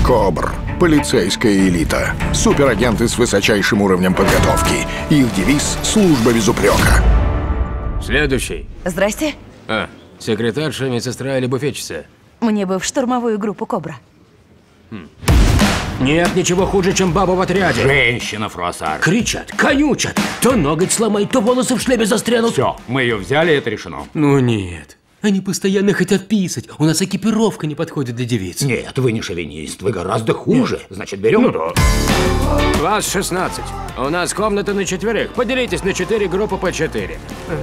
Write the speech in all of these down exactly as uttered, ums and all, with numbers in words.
Кобр. Полицейская элита. Суперагенты с высочайшим уровнем подготовки. Их девиз — служба без упрека. Следующий. Здрасте. А, секретарша, медсестра или буфетчица? Мне бы в штурмовую группу «Кобра». Хм. Нет ничего хуже, чем баба в отряде. Женщина, Фруассар. Кричат, конючат. То ноготь сломает, то волосы в шлеме застрянут. Все, мы ее взяли, это решено. Ну нет. Они постоянно хотят писать. У нас экипировка не подходит для девиц. Нет, вы не шовинист, вы гораздо хуже. Нет. Значит, берем? Ну да. Вас шестнадцать. У нас комната на четверых. Поделитесь на четыре группы по четыре.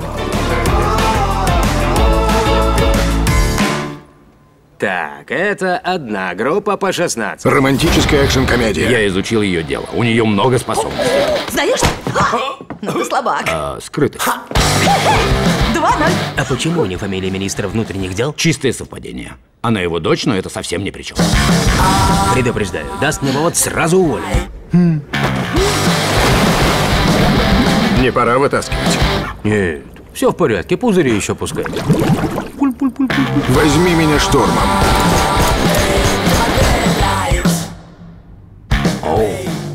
Так, это одна группа по шестнадцать. Романтическая экшн-комедия. Я изучил ее дело. У нее много способностей. Знаешь? Ну ты слабак. А, скрытых. Два ноль. А почему у нее фамилия министра внутренних дел? Чистое совпадение. Она его дочь, но это совсем ни при чем. Предупреждаю, даст мне повод, сразу уволю. Не пора вытаскивать. Нет, все в порядке, пузыри еще пускай. Возьми меня штурмом. Оу.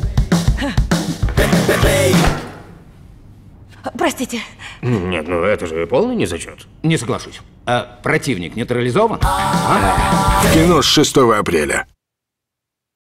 Простите. Нет, ну это же полный незачет. Не соглашусь. А противник нейтрализован? А? В кино с шестого апреля.